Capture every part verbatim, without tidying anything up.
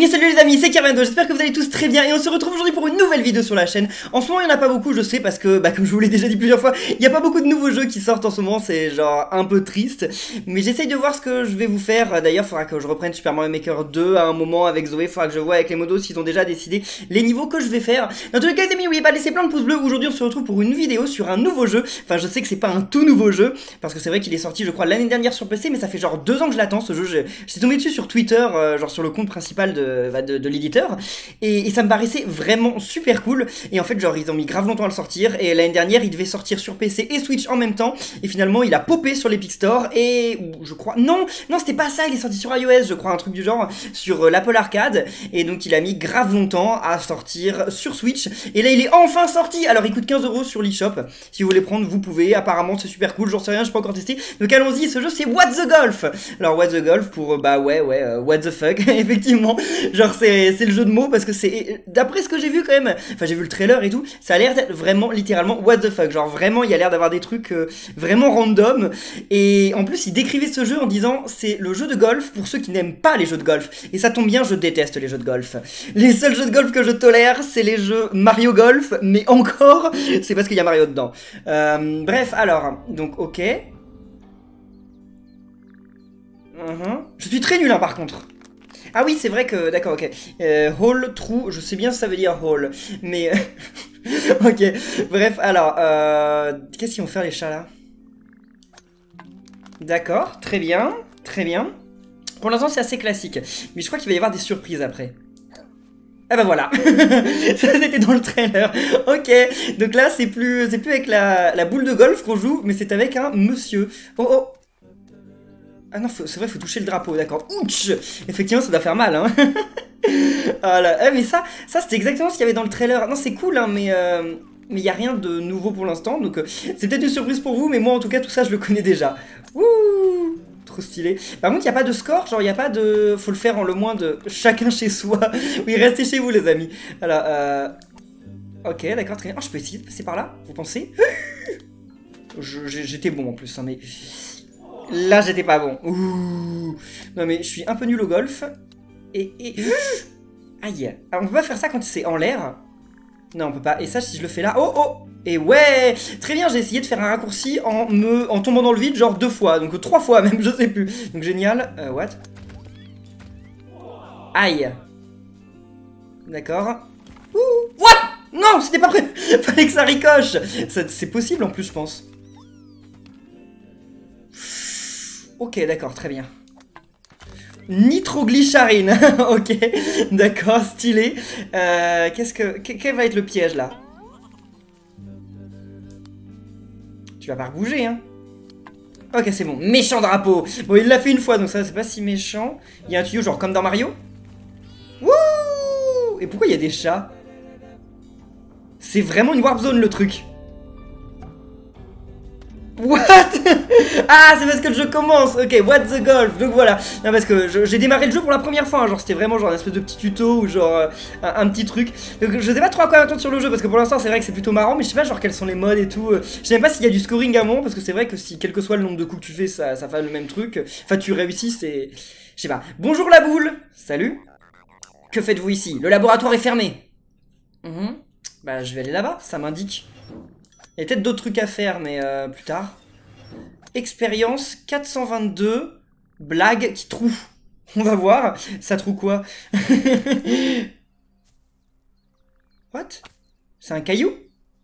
Et salut les amis, c'est Kervendo, j'espère que vous allez tous très bien et on se retrouve aujourd'hui pour une nouvelle vidéo sur la chaîne. En ce moment il n'y en a pas beaucoup, je sais, parce que, bah comme je vous l'ai déjà dit plusieurs fois, il n'y a pas beaucoup de nouveaux jeux qui sortent en ce moment, c'est genre un peu triste. Mais j'essaye de voir ce que je vais vous faire, d'ailleurs il faudra que je reprenne Super Mario Maker deux à un moment avec Zoé, il faudra que je vois avec les modos s'ils ont déjà décidé les niveaux que je vais faire. Dans tous les cas les amis, n'oubliez pas de laisser plein de pouces bleus, aujourd'hui on se retrouve pour une vidéo sur un nouveau jeu. Enfin je sais que c'est pas un tout nouveau jeu, parce que c'est vrai qu'il est sorti je crois l'année dernière sur P C, mais ça fait genre deux ans que je l'attends ce jeu, j'étais tombé dessus sur Twitter, euh, genre sur le compte principal de, bah, de, de l'éditeur, et, et ça me paraissait vraiment super cool, et en fait genre ils ont mis grave longtemps à le sortir, et l'année dernière il devait sortir sur P C et Switch en même temps, et finalement il a popé sur l'Epic Store, et je crois, non, non c'était pas ça, il est sorti sur iOS je crois, un truc du genre, sur euh, l'Apple Arcade, et donc il a mis grave longtemps à sortir sur Switch, et là il est enfin sorti. Alors il coûte quinze euros sur l'eShop, si vous voulez prendre vous pouvez, apparemment c'est super cool, j'en sais rien, je peux pas encore tester, donc allons-y. Ce jeu c'est What the Golf. Alors What the Golf pour, bah ouais ouais, euh, what the fuck, effectivement, genre c'est le jeu de mots, parce que c'est, d'après ce que j'ai vu quand même, enfin j'ai vu le trailer et tout, ça a l'air d'être vraiment littéralement what the fuck, genre vraiment il y a l'air d'avoir des trucs euh, vraiment random, et en plus il décrivait ce jeu en disant c'est le jeu de golf pour ceux qui n'aiment pas les jeux de golf, et ça tombe bien, je déteste les jeux de golf. Les seuls jeux de golf que je tolère c'est les jeux Mario Golf, mais encore c'est parce qu'il y a Mario dedans. Euh, bref, alors, donc ok. Uh-huh. Je suis très nul hein, par contre. Ah oui c'est vrai que, d'accord, ok. euh, Hole, trou, je sais bien ce que ça veut dire hole, mais... ok, bref, alors, euh... qu'est-ce qu'ils vont faire les chats là? D'accord, très bien, très bien. Pour l'instant c'est assez classique, mais je crois qu'il va y avoir des surprises après. Ah bah voilà. Ça c'était dans le trailer. Ok, donc là c'est plus, c'est plus avec la, la boule de golf qu'on joue, mais c'est avec un monsieur. Oh oh. Ah non, c'est vrai, faut toucher le drapeau, d'accord. Ouch. Effectivement, ça doit faire mal, hein. Voilà. Ah, mais ça, ça c'était exactement ce qu'il y avait dans le trailer. Non, c'est cool, hein, mais euh, mais il n'y a rien de nouveau pour l'instant, donc euh, c'est peut-être une surprise pour vous, mais moi, en tout cas, tout ça, je le connais déjà. Ouh, trop stylé. Par contre, il n'y a pas de score, genre, il n'y a pas de... Faut le faire en le moins de chacun chez soi. Oui, restez chez vous, les amis. Alors, euh... ok, d'accord, très bien. Oh, je peux essayer de passer par là, vous pensez? J'étais bon, en plus, hein, mais... Là, j'étais pas bon. Ouh. Non, mais je suis un peu nul au golf. Et... et... Aïe. Alors, on peut pas faire ça quand c'est en l'air. Non, on peut pas. Et ça, si je le fais là... Oh, oh. Et ouais. Très bien, j'ai essayé de faire un raccourci en me... en tombant dans le vide, genre deux fois. Donc trois fois même, je sais plus. Donc génial. Euh, what? Aïe. D'accord. Ouh. What? Non, c'était pas prêt. Fallait que ça ricoche. C'est possible en plus, je pense. Ok, d'accord, très bien. Nitroglycharine. Ok, d'accord, stylé. Euh, Qu'est-ce que... Quel va être le piège, là? Tu vas pas bouger, hein? Ok, c'est bon. Méchant drapeau. Bon, il l'a fait une fois, donc ça, c'est pas si méchant. Il y a un tuyau, genre comme dans Mario. Wouh! Et pourquoi il y a des chats? C'est vraiment une warp zone, le truc. What? Ah, c'est parce que le jeu commence. Ok, what the golf. Donc voilà. Non, parce que j'ai démarré le jeu pour la première fois, hein. Genre c'était vraiment genre un espèce de petit tuto ou genre euh, un, un petit truc. Donc je sais pas trop à quoi attendre sur le jeu, parce que pour l'instant c'est vrai que c'est plutôt marrant, mais je sais pas genre quels sont les modes et tout. Je sais même pas s'il y a du scoring à moment, parce que c'est vrai que si quel que soit le nombre de coups que tu fais, ça, ça fait le même truc. Enfin tu réussis, c'est... Je sais pas. Bonjour la boule. Salut. Que faites-vous ici? Le laboratoire est fermé. Mmh. Bah je vais aller là-bas, ça m'indique. Il y a peut-être d'autres trucs à faire, mais euh, plus tard. Expérience quatre cent vingt-deux. Blague qui troue. On va voir. Ça troue quoi? What? C'est un caillou?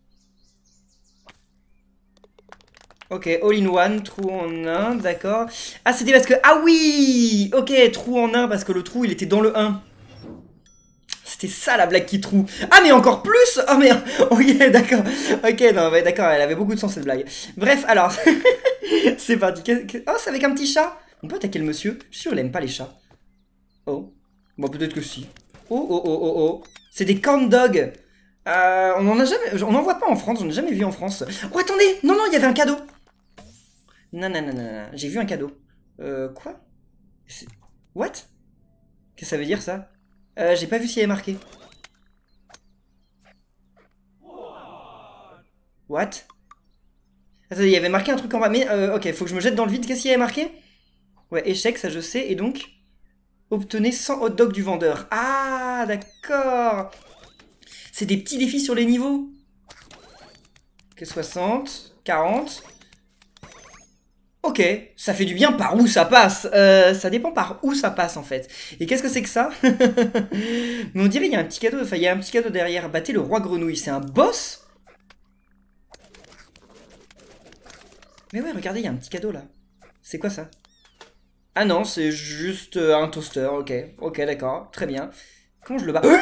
Ok, all in one, trou en un, d'accord. Ah, c'était parce que... Ah oui! Ok, trou en un, parce que le trou, il était dans le un. C'était ça la blague qui troue. Ah mais encore plus. Oh merde. Ok d'accord. Ok non ouais, d'accord, elle avait beaucoup de sens cette blague. Bref alors. C'est parti. Oh c'est avec un petit chat. On peut attaquer le monsieur. Je suis sûr il aime pas les chats. Oh. Bon peut-être que si. Oh oh oh oh oh. C'est des corn dogs. Euh, on en a jamais. On n'en voit pas en France. On n'a jamais vu en France. Oh attendez. Non non il y avait un cadeau. Non non non non non. J'ai vu un cadeau. Euh quoi? What? Qu'est-ce que ça veut dire ça? Euh, j'ai pas vu s'il y avait marqué. What? Attendez, il y avait marqué un truc en bas. Mais euh, ok, faut que je me jette dans le vide. Qu'est-ce qu'il y avait marqué? Ouais, échec, ça je sais. Et donc Obtenez cent hot dogs du vendeur. Ah, d'accord. C'est des petits défis sur les niveaux. Ok, soixante, quarante. Ok, ça fait du bien par où ça passe. Euh, ça dépend par où ça passe en fait. Et qu'est-ce que c'est que ça? Mais on dirait qu'il y a un petit cadeau. Enfin, il y a un petit cadeau derrière. Battez le roi grenouille. C'est un boss? Mais ouais, regardez, il y a un petit cadeau là. C'est quoi ça? Ah non, c'est juste euh, un toaster. Ok, ok, d'accord. Très bien. Comment je le bats?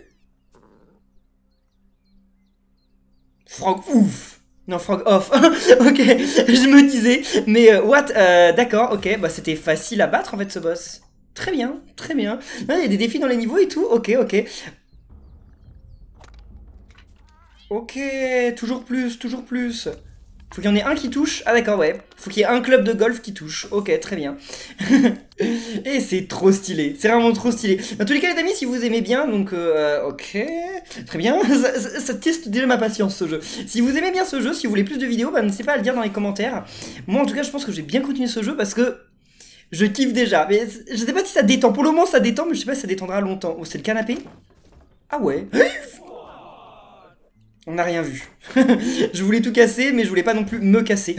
Frog ouf. Non, frog off. Ok, je me disais. Mais euh, what euh, d'accord, ok. Bah c'était facile à battre en fait ce boss. Très bien, très bien. Il y a des défis dans les niveaux et tout. Ok, ok. Ok, toujours plus, toujours plus. Faut qu'il y en ait un qui touche. Ah d'accord, ouais. Faut qu'il y ait un club de golf qui touche. Ok, très bien. Et c'est trop stylé. C'est vraiment trop stylé. Dans tous les cas, les amis, si vous aimez bien, donc euh, ok, très bien. Ça, ça, ça teste déjà ma patience ce jeu. Si vous aimez bien ce jeu, si vous voulez plus de vidéos, bah, n'hésitez pas à le dire dans les commentaires. Moi, en tout cas, je pense que j'ai bien continué ce jeu parce que je kiffe déjà. Mais je sais pas si ça détend. Pour le moment, ça détend, mais je sais pas si ça détendra longtemps. Oh, c'est le canapé? Ah ouais. On n'a rien vu. Je voulais tout casser, mais je voulais pas non plus me casser.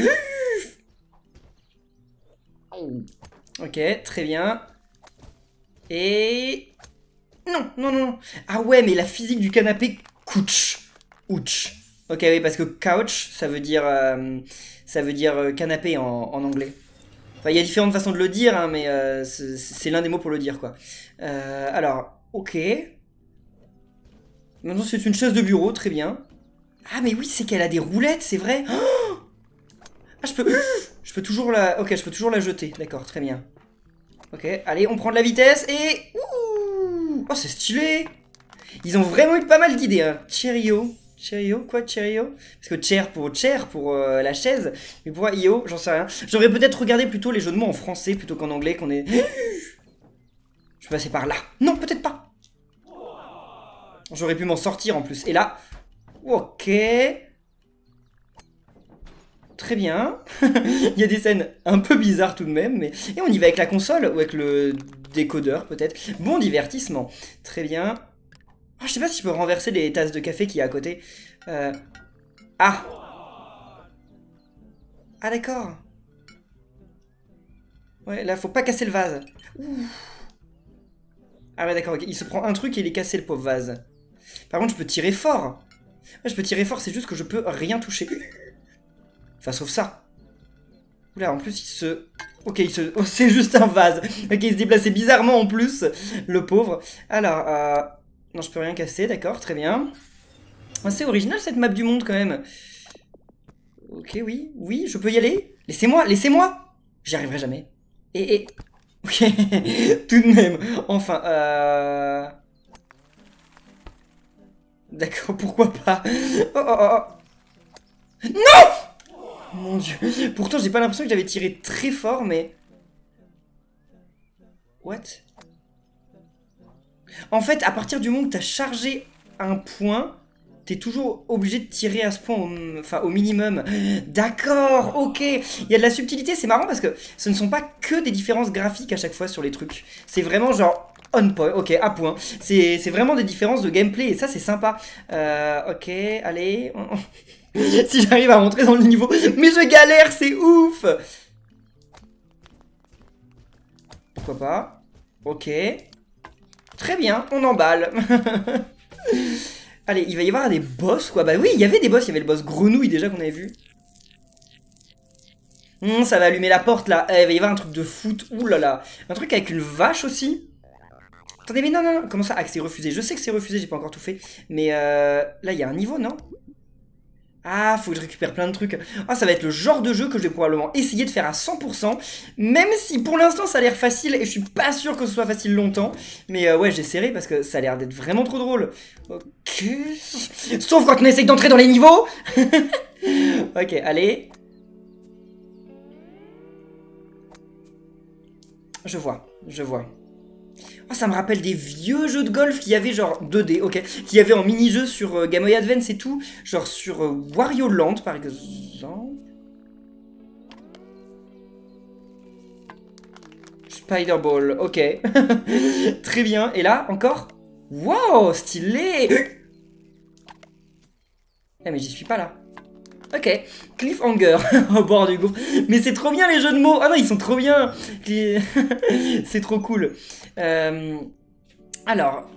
Ok, très bien. Et... Non, non, non. Ah ouais, mais la physique du canapé, couch. Ouch. Ok, oui, parce que couch, ça veut dire... Euh, ça veut dire euh, canapé en, en anglais. Enfin, il y a différentes façons de le dire, hein, mais euh, c'est l'un des mots pour le dire, quoi. Euh, alors, ok. Maintenant, c'est une chaise de bureau, très bien. Ah, mais oui, c'est qu'elle a des roulettes, c'est vrai. Oh, ah, je peux... Je peux toujours la... Ok, je peux toujours la jeter. D'accord, très bien. Ok, allez, on prend de la vitesse et... Ouh, oh, c'est stylé. Ils ont vraiment eu pas mal d'idées, hein. Cheerio. Cheerio, quoi, Cheerio? Parce que chair pour chair, pour euh, la chaise. Mais pour I O, j'en sais rien. J'aurais peut-être regardé plutôt les jeux de mots en français plutôt qu'en anglais, qu'on est... Je vais passer par là. Non, peut-être pas. J'aurais pu m'en sortir en plus. Et là... Ok... Très bien. Il y a des scènes un peu bizarres tout de même, mais... Et on y va avec la console, ou avec le décodeur peut-être. Bon divertissement. Très bien. Oh, je sais pas si je peux renverser les tasses de café qu'il y a à côté. Euh... Ah. Ah d'accord. Ouais, là faut pas casser le vase. Ouh. Ah ouais d'accord, okay. Il se prend un truc et il est cassé le pauvre vase. Par contre je peux tirer fort. Ouais, je peux tirer fort, c'est juste que je peux rien toucher. Enfin, sauf ça. Oula, en plus, il se... Ok, il se... Oh, c'est juste un vase. Ok, il se déplaçait bizarrement en plus, le pauvre. Alors, euh... non, je peux rien casser, d'accord, très bien. Oh, c'est original, cette map du monde, quand même. Ok, oui, oui, je peux y aller. Laissez-moi, laissez-moi. J'y arriverai jamais. Et... et... Ok, tout de même. Enfin, euh... D'accord, pourquoi pas. Oh, oh, oh, oh. Non! Mon dieu. Pourtant, j'ai pas l'impression que j'avais tiré très fort, mais... What? En fait, à partir du moment où t'as chargé un point, t'es toujours obligé de tirer à ce point, au, enfin, au minimum. D'accord, ok. Il y a de la subtilité, c'est marrant parce que ce ne sont pas que des différences graphiques à chaque fois sur les trucs. C'est vraiment genre... On point, ok, à point. C'est vraiment des différences de gameplay et ça, c'est sympa. Euh, ok, allez... Si j'arrive à rentrer dans le niveau. Mais je galère, c'est ouf. Pourquoi pas? Ok. Très bien, on emballe. Allez, il va y avoir des boss, quoi. Bah oui, il y avait des boss. Il y avait le boss grenouille, déjà, qu'on avait vu. Hum, ça va allumer la porte, là. Eh, il va y avoir un truc de foot. Ouh là là. Un truc avec une vache, aussi. Attendez, mais non, non, non. Comment ça? Ah, que c'est refusé. Je sais que c'est refusé, j'ai pas encore tout fait. Mais euh, là, il y a un niveau, non? Ah, faut que je récupère plein de trucs. Ah, ça va être le genre de jeu que je vais probablement essayer de faire à cent pour cent. Même si pour l'instant ça a l'air facile et je suis pas sûr que ce soit facile longtemps. Mais euh, ouais, j'essaierai parce que ça a l'air d'être vraiment trop drôle. Ok. Sauf quand on essaye d'entrer dans les niveaux. Ok, allez. Je vois, je vois. Oh, ça me rappelle des vieux jeux de golf qu'il y avait genre deux D, ok, qu'il y avait en mini-jeu sur euh, Game Boy Advance et tout, genre sur euh, Wario Land par exemple. Spider Ball, ok. Très bien. Et là, encore? Wow, stylé. Ah mais j'y suis pas là. Ok, cliffhanger au bord du gouffre. Mais c'est trop bien les jeux de mots. Ah non, ils sont trop bien. C'est trop cool. Euh... Alors...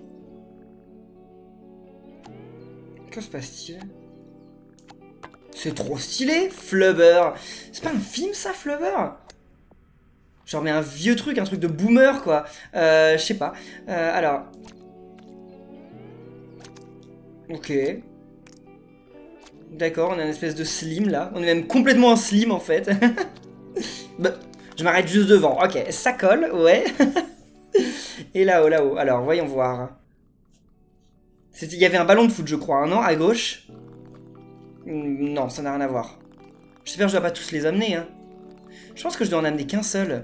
Que se passe-t-il? C'est trop stylé, Flubber. C'est pas un film ça, Flubber? Genre mais un vieux truc, un truc de boomer quoi. Euh, je sais pas. Euh, alors... Ok. D'accord, on a une espèce de slim là. On est même complètement en slim en fait. Bah, je m'arrête juste devant. Ok, ça colle, ouais. Et là-haut, là-haut. Alors, voyons voir. Il y avait un ballon de foot, je crois, hein, non? À gauche? Non, ça n'a rien à voir. J'espère que je dois pas tous les amener. Hein. Je pense que je dois en amener qu'un seul.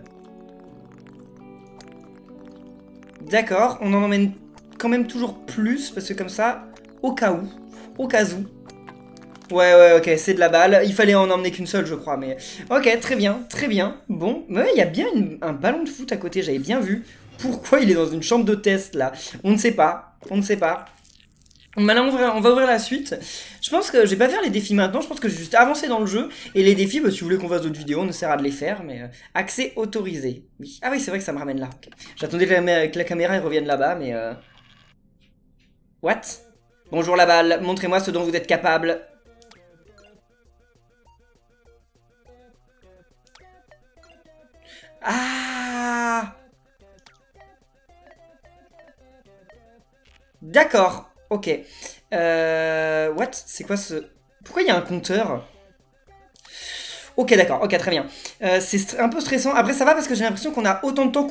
D'accord, on en emmène quand même toujours plus, parce que comme ça, au cas où, au cas où. Ouais, ouais, ok, c'est de la balle. Il fallait en emmener qu'une seule, je crois, mais... Ok, très bien, très bien. Bon, ouais, il y a bien une, un ballon de foot à côté, j'avais bien vu. Pourquoi il est dans une chambre de test, là? On ne sait pas, on ne sait pas. Maintenant, on va, on va ouvrir la suite. Je pense que je vais pas faire les défis maintenant, je pense que je vais juste avancer dans le jeu. Et les défis, bah, si vous voulez qu'on fasse d'autres vidéos, on essaiera de les faire, mais... Euh, accès autorisé. Oui. Ah oui, c'est vrai que ça me ramène là. Okay. J'attendais que, que la caméra revienne là-bas, mais... Euh... What? Bonjour la balle, montrez-moi ce dont vous êtes capable. Ah! D'accord, ok. Euh... What? C'est quoi ce... Pourquoi il y a un compteur? Ok, d'accord, ok, très bien. Euh, c'est un peu stressant. Après, ça va parce que j'ai l'impression qu'on a autant de temps...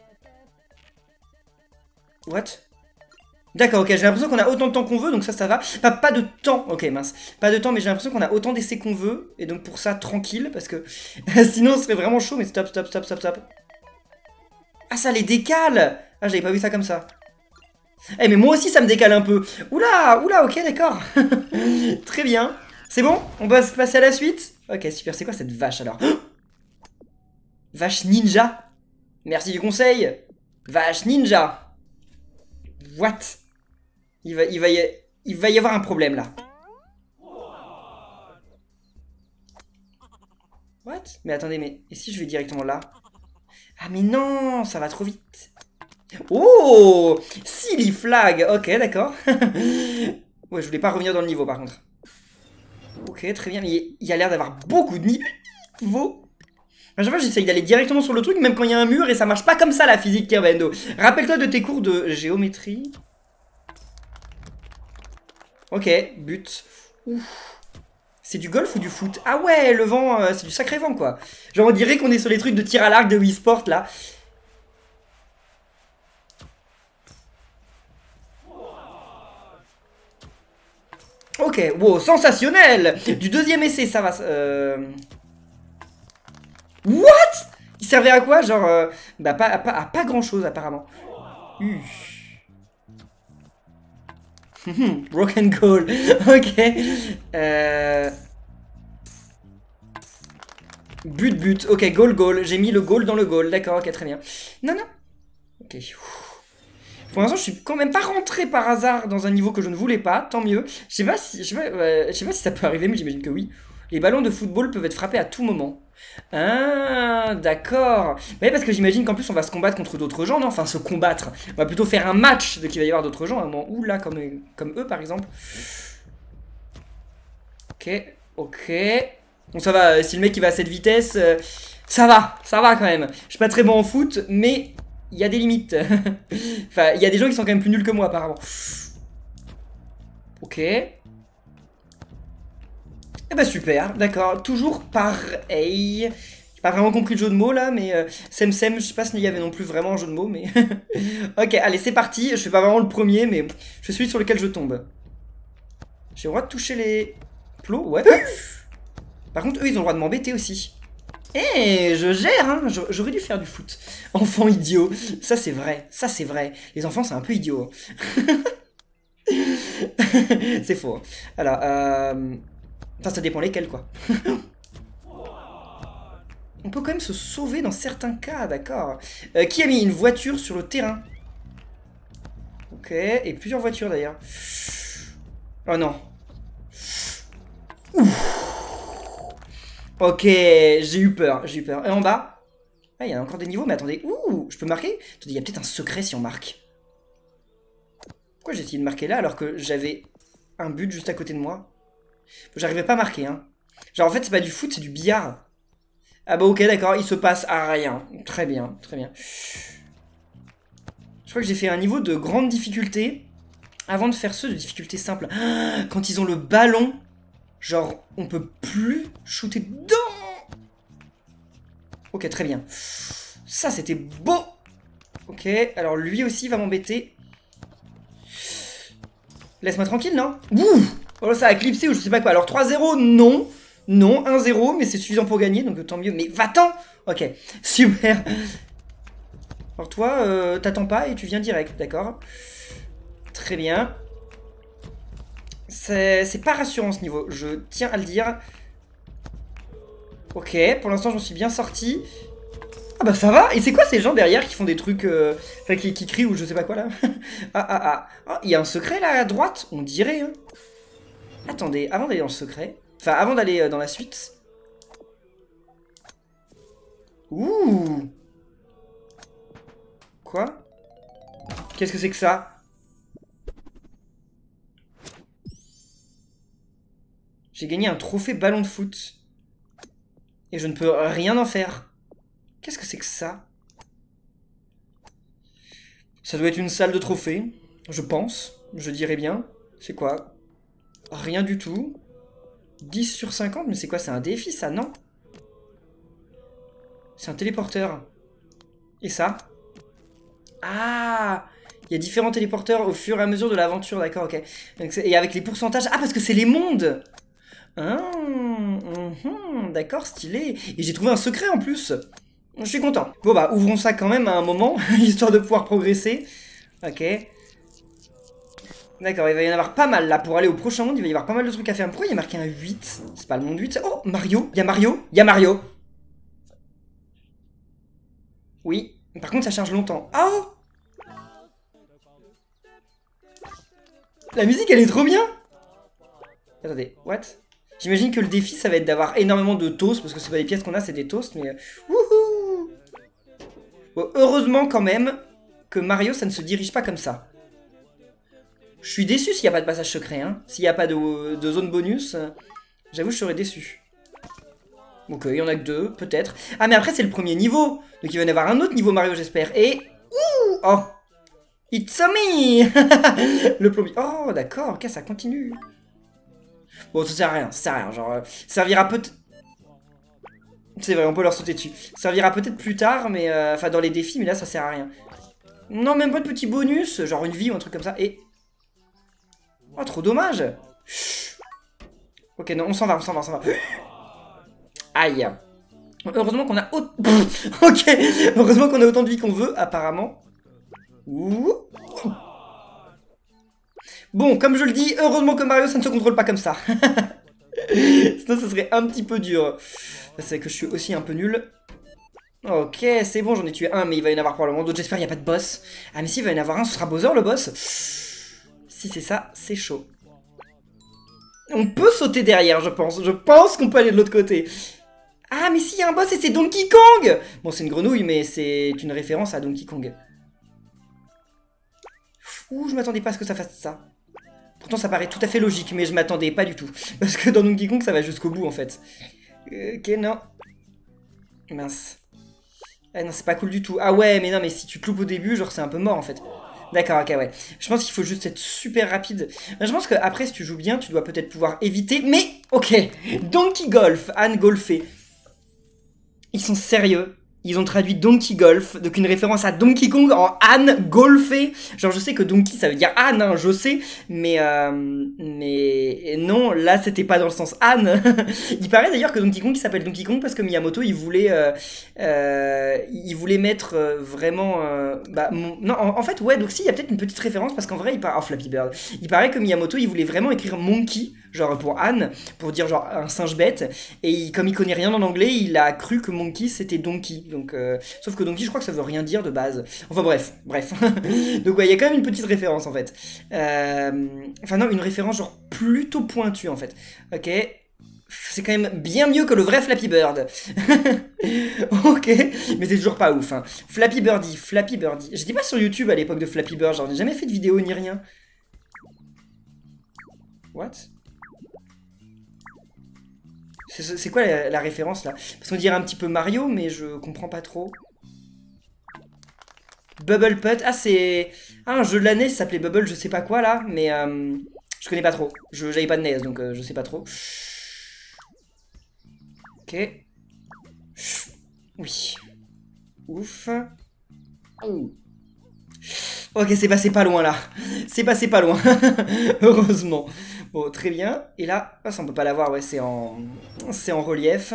What? D'accord, ok, j'ai l'impression qu'on a autant de temps qu'on veut, donc ça, ça va. Pas, pas de temps, ok, mince. Pas de temps, mais j'ai l'impression qu'on a autant d'essais qu'on veut. Et donc pour ça, tranquille, parce que sinon, ce serait vraiment chaud. Mais stop, stop, stop, stop, stop. Ah, ça les décale. Ah, j'avais pas vu ça comme ça. Eh, mais moi aussi, ça me décale un peu. Oula, oula, ok, d'accord. Très bien. C'est bon? On va se passer à la suite? Ok, super. C'est quoi cette vache, alors? Vache ninja. Merci du conseil. Vache ninja. What? Il va, il, va y, il va y avoir un problème là. What? Mais attendez, mais et si je vais directement là? Ah mais non, ça va trop vite. Oh! Silly flag. Ok, d'accord. Ouais, je voulais pas revenir dans le niveau par contre. Ok, très bien, mais il y a l'air d'avoir beaucoup de niveaux. À chaque fois, j'essaye d'aller directement sur le truc, même quand il y a un mur, et ça marche pas comme ça la physique, Kerbendo. Rappelle-toi de tes cours de géométrie. Ok, but. Ouf. C'est du golf ou du foot? Ah ouais, le vent, euh, c'est du sacré vent, quoi. Genre, on dirait qu'on est sur les trucs de tir à l'arc de Wii Sport, là. Ok, wow, sensationnel. Du deuxième essai, ça va... Euh... What? Il servait à quoi? Genre, euh... bah, pas, à, pas, à pas grand-chose, apparemment. Uh. Rock and goal. Ok. Euh... But, but. Ok, goal, goal. J'ai mis le goal dans le goal. D'accord, ok, très bien. Non, non. Ok. Pour l'instant, je suis quand même pas rentré par hasard dans un niveau que je ne voulais pas. Tant mieux. Je sais pas si, je sais pas, euh, je sais pas si ça peut arriver, mais j'imagine que oui. Les ballons de football peuvent être frappés à tout moment. Ah, d'accord. Mais parce que j'imagine qu'en plus on va se combattre contre d'autres gens, non? Enfin, se combattre. On va plutôt faire un match de qu'il va y avoir d'autres gens, à un moment où là, comme, comme eux par exemple. Ok, ok. Bon, ça va, si le mec il va à cette vitesse, euh, ça va, ça va quand même. Je suis pas très bon en foot, mais il y a des limites. Enfin, il y a des gens qui sont quand même plus nuls que moi apparemment. Ok. Eh bah super, d'accord, toujours pareil. J'ai pas vraiment compris le jeu de mots là, mais euh, Sem Sem, je sais pas s'il y avait non plus vraiment un jeu de mots, mais... Ok, allez, c'est parti, je fais pas vraiment le premier, mais je suis sur lequel je tombe. J'ai le droit de toucher les plots, ouais. Par contre, eux, ils ont le droit de m'embêter aussi. Eh, je gère, hein, j'aurais dû faire du foot. Enfant idiot, ça c'est vrai, ça c'est vrai. Les enfants, c'est un peu idiot. C'est faux. Alors, euh... Enfin, ça dépend lesquels, quoi. On peut quand même se sauver dans certains cas, d'accord. Euh, qui a mis une voiture sur le terrain? Ok, et plusieurs voitures d'ailleurs. Oh non. Ouf. Ok, j'ai eu peur, j'ai eu peur. Et en bas? Ah, il y a encore des niveaux, mais attendez. Ouh, je peux marquer? Attendez, il y a peut-être un secret si on marque. Pourquoi j'ai essayé de marquer là alors que j'avais un but juste à côté de moi? J'arrivais pas à marquer, hein. Genre, en fait, c'est pas du foot, c'est du billard. Ah bah ok, d'accord, il se passe à rien. Très bien, très bien. Je crois que j'ai fait un niveau de grande difficulté avant de faire ceux de difficulté simple. Ah, quand ils ont le ballon, genre, on peut plus shooter dedans. Ok, très bien. Ça, c'était beau. Ok, alors lui aussi va m'embêter. Laisse-moi tranquille, non? Ouh. Oh, ça a clipsé ou je sais pas quoi. Alors trois zéro, non. Non, un zéro, mais c'est suffisant pour gagner, donc tant mieux. Mais va-t'en. Ok, super. Alors toi, euh, t'attends pas et tu viens direct, d'accord? Très bien. C'est pas rassurant ce niveau, je tiens à le dire. Ok, pour l'instant j'en suis bien sorti. Ah bah ça va. Et c'est quoi ces gens derrière qui font des trucs... Euh, enfin, qui, qui crient ou je sais pas quoi là? Ah ah ah. Ah, il y a un secret là à droite? On dirait, hein. Attendez, avant d'aller dans le secret... Enfin, avant d'aller euh, dans la suite... Ouh. Quoi? Qu'est-ce que c'est que ça? J'ai gagné un trophée ballon de foot. Et je ne peux rien en faire. Qu'est-ce que c'est que ça? Ça doit être une salle de trophées. Je pense. Je dirais bien. C'est quoi? Rien du tout. dix sur cinquante, mais c'est quoi? C'est un défi ça, non? C'est un téléporteur. Et ça? Ah! Il y a différents téléporteurs au fur et à mesure de l'aventure, d'accord, ok. Et avec les pourcentages... Ah, parce que c'est les mondes! Ah, mm, d'accord, stylé. Et j'ai trouvé un secret en plus. Je suis content. Bon bah, ouvrons ça quand même à un moment, histoire de pouvoir progresser. Ok. D'accord, il va y en avoir pas mal là. Pour aller au prochain monde, il va y avoir pas mal de trucs à faire. Pourquoi il y a marqué un huit? C'est pas le monde huit. Oh, Mario. Il y a Mario. Il y a Mario. Oui. Par contre, ça charge longtemps. Oh! La musique, elle est trop bien. Attendez, what? J'imagine que le défi, ça va être d'avoir énormément de toasts, parce que c'est pas des pièces qu'on a, c'est des toasts, mais... Wouhou! Bon, heureusement quand même que Mario, ça ne se dirige pas comme ça. Je suis déçu s'il n'y a pas de passage secret, hein. S'il n'y a pas de, de zone bonus, euh, j'avoue, je serais déçu. Ok, il y en a que deux, peut-être. Ah, mais après, c'est le premier niveau. Donc il va y en avoir un autre niveau Mario, j'espère. Et... Ouh! Oh! It's a me! Le plombier. Oh, d'accord, ok, ça continue. Bon, ça sert à rien, ça sert à rien. Genre, euh, servira peut-être... C'est vrai, on peut leur sauter dessus. Servira peut-être plus tard, mais... Euh, enfin, dans les défis, mais là, ça sert à rien. Non, même pas de petit bonus, genre une vie ou un truc comme ça. Et... Oh, trop dommage. Ok, non, on s'en va, on s'en va, on s'en va. Aïe. Heureusement qu'on a... Autant... Ok, heureusement qu'on a autant de vie qu'on veut, apparemment. Ouh. Bon, comme je le dis, heureusement que Mario, ça ne se contrôle pas comme ça. Sinon, ce serait un petit peu dur. C'est que je suis aussi un peu nul. Ok, c'est bon, j'en ai tué un, mais il va y en avoir probablement d'autres. J'espère qu'il n'y a pas de boss. Ah, mais s'il va y en avoir un, ce sera Bowser, le boss. Si c'est ça, c'est chaud. On peut sauter derrière, je pense. Je pense qu'on peut aller de l'autre côté. Ah, mais s'il y a un boss, et c'est Donkey Kong. Bon, c'est une grenouille, mais c'est une référence à Donkey Kong. Ouh, je m'attendais pas à ce que ça fasse ça. Pourtant, ça paraît tout à fait logique, mais je m'attendais pas du tout. Parce que dans Donkey Kong, ça va jusqu'au bout, en fait. Ok, non. Mince. Ah non, c'est pas cool du tout. Ah ouais, mais non, mais si tu te loupes au début, genre, c'est un peu mort, en fait. D'accord, ok, ouais. Je pense qu'il faut juste être super rapide. Je pense qu'après, si tu joues bien, tu dois peut-être pouvoir éviter. Mais, ok. Donkey Golf, Anne Golfé. Ils sont sérieux. Ils ont traduit Donkey Golf, donc une référence à Donkey Kong en âne golfé. Genre je sais que Donkey ça veut dire âne, hein, je sais, mais euh, mais non, là c'était pas dans le sens âne. Il paraît d'ailleurs que Donkey Kong il s'appelle Donkey Kong parce que Miyamoto il voulait euh, euh, il voulait mettre euh, vraiment euh, bah mon... non en, en fait ouais donc si il y a peut-être une petite référence parce qu'en vrai il paraît oh, Flappy Bird, il paraît que Miyamoto il voulait vraiment écrire Monkey genre pour âne pour dire genre un singe bête et il, comme il connaît rien en anglais il a cru que Monkey c'était Donkey. Donc, euh, sauf que Donkey, je crois que ça veut rien dire de base. Enfin bref, bref. Donc ouais, il y a quand même une petite référence en fait. Euh, enfin non, une référence genre plutôt pointue en fait. Ok, c'est quand même bien mieux que le vrai Flappy Bird. Ok, mais c'est toujours pas ouf. Hein. Flappy Birdie, Flappy Birdie. J'étais pas sur YouTube à l'époque de Flappy Bird, genre j'ai jamais fait de vidéo ni rien. What? C'est quoi la, la référence là? Parce qu'on dirait un petit peu Mario, mais je comprends pas trop. Bubble Putt. Ah, c'est ah, un jeu de l'année, ça s'appelait Bubble, je sais pas quoi là, mais euh, je connais pas trop. J'avais pas de N E S, donc euh, je sais pas trop. Ok. Oui. Ouf. Oh. Ok, c'est passé pas loin là. C'est passé pas loin. Heureusement. Bon, très bien. Et là, ah, ça on peut pas l'avoir, ouais, c'est en... c'est en relief.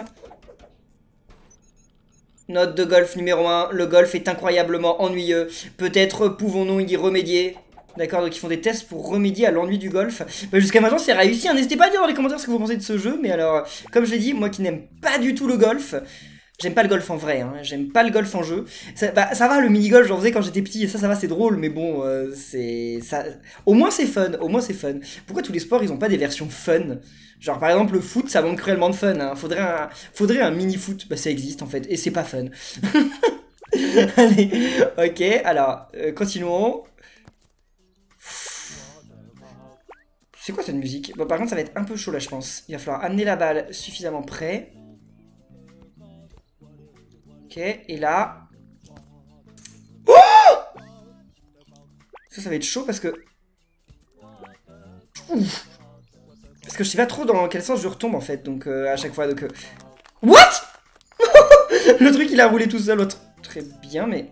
Note de golf numéro un. Le golf est incroyablement ennuyeux. Peut-être pouvons-nous y remédier. D'accord, donc ils font des tests pour remédier à l'ennui du golf. Bah, jusqu'à maintenant, c'est réussi. Hein. N'hésitez pas à dire dans les commentaires ce que vous pensez de ce jeu. Mais alors, comme je l'ai dit, moi qui n'aime pas du tout le golf... J'aime pas le golf en vrai, hein. J'aime pas le golf en jeu. Ça, bah, ça va, le mini-golf, j'en faisais quand j'étais petit, et ça, ça va, c'est drôle, mais bon, euh, c'est... ça. Au moins c'est fun, au moins c'est fun. Pourquoi tous les sports, ils ont pas des versions fun? Genre, par exemple, le foot, ça manque cruellement de fun, hein. Faudrait un, faudrait un mini-foot, bah ça existe en fait, et c'est pas fun. Allez, ok, alors, euh, continuons. C'est quoi cette musique? Bon, par contre, ça va être un peu chaud là, je pense. Il va falloir amener la balle suffisamment près. Ok, et là... Oh ça, ça va être chaud parce que... Ouf. Parce que je sais pas trop dans quel sens je retombe en fait, donc euh, à chaque fois, donc... Euh... What? Le truc, il a roulé tout seul, l'autre. Très bien, mais...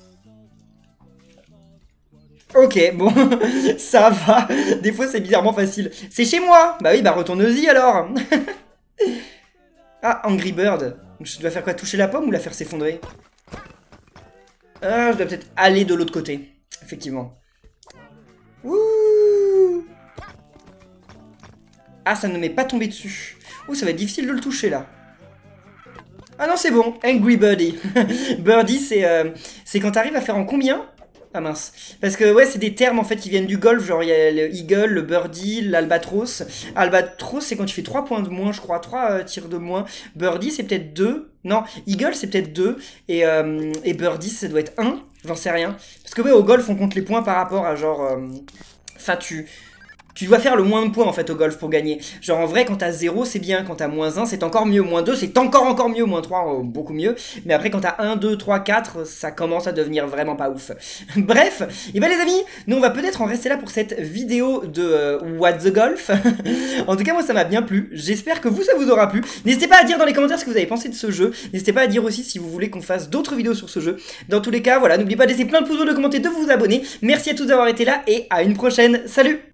Ok, bon, ça va. Des fois, c'est bizarrement facile. C'est chez moi. Bah oui, bah retourne-y alors. Ah, Angry Bird. Je dois faire quoi? Toucher la pomme ou la faire s'effondrer? Ah, je dois peut-être aller de l'autre côté. Effectivement. Ouh. Ah, ça ne m'est pas tombé dessus. Ouh, ça va être difficile de le toucher, là. Ah non, c'est bon. Angry Birdie. Birdie, c'est euh, c'est quand t'arrives à faire en combien? Ah mince. Parce que ouais, c'est des termes en fait qui viennent du golf. Genre il y a le eagle, le birdie, l'albatros. Albatros, c'est quand tu fais trois points de moins, je crois. trois euh, tirs de moins. Birdie, c'est peut-être deux. Non, eagle, c'est peut-être deux. Et, euh, et birdie, ça doit être un. J'en sais rien. Parce que ouais, au golf, on compte les points par rapport à genre... Enfin, euh... tu... Tu dois faire le moins de points en fait au golf pour gagner. Genre en vrai quand t'as zéro c'est bien, quand t'as moins un c'est encore mieux, moins deux c'est encore encore mieux, moins trois beaucoup mieux. Mais après quand t'as un, deux, trois, quatre ça commence à devenir vraiment pas ouf. Bref, et ben les amis, nous on va peut-être en rester là pour cette vidéo de euh, What the Golf. En tout cas moi ça m'a bien plu, j'espère que vous ça vous aura plu. N'hésitez pas à dire dans les commentaires ce que vous avez pensé de ce jeu. N'hésitez pas à dire aussi si vous voulez qu'on fasse d'autres vidéos sur ce jeu. Dans tous les cas voilà, n'oubliez pas de laisser plein de pouces bleus, de commenter, de vous abonner. Merci à tous d'avoir été là et à une prochaine, salut!